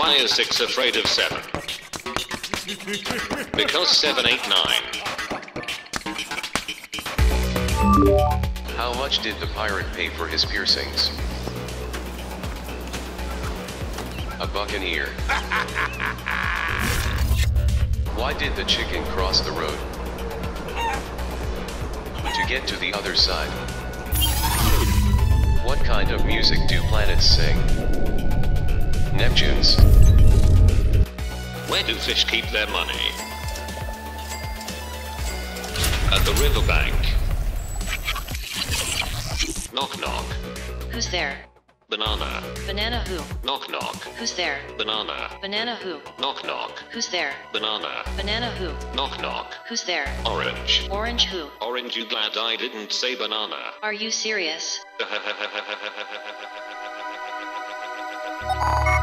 Why is 6 afraid of 7? Because 7 ate 9. How much did the pirate pay for his piercings? A buccaneer. Why did the chicken cross the road? To get to the other side. What kind of music do planets sing? Nep-toons. Where do fish keep their money? At the riverbank. Knock knock. Who's there? Banana. Banana who? Knock knock. Who's there? Banana. Banana who? Knock knock. Who's there? Banana. Banana who? Knock knock. Who's there? Orange. Orange who? Orange, you glad I didn't say banana? Are you serious?